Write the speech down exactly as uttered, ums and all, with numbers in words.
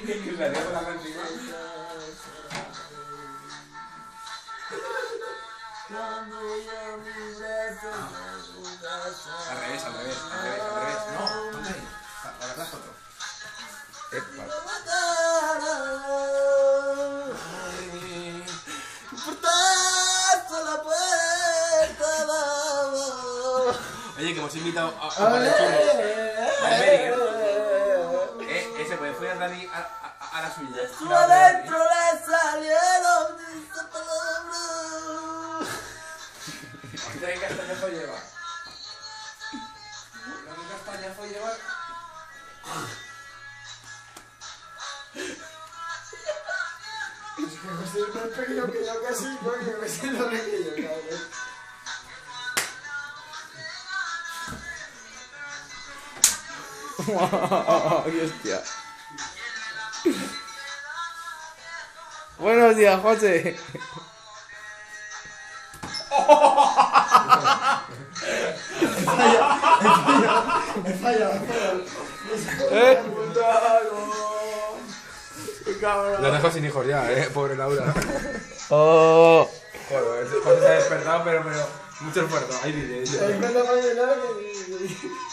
Que salió con la canción. Al revés, al revés, al revés, al revés. No, ¿dónde? Ahora atrás otro. Epa. Oye, que hemos invitado a, a Valechulo. Eh, ese puede fue a Dani a, a, a la suya. Su adentro le salieron mis palabras. ¿Qué castañazo lleva? ¿Qué castañazo lleva? Es que José es más pequeño que yo casi, coño, que es el doble que yo, cabrón. ¡Qué hostia! Buenos días, José. He fallado, he fallado, he fallado. ¿Eh? Lo dejo sin hijos ya, eh, pobre Laura. Oh. Joder, José se ha despertado, pero, pero mucho esfuerzo. Ahí dice. Es cuando me ha llenado que...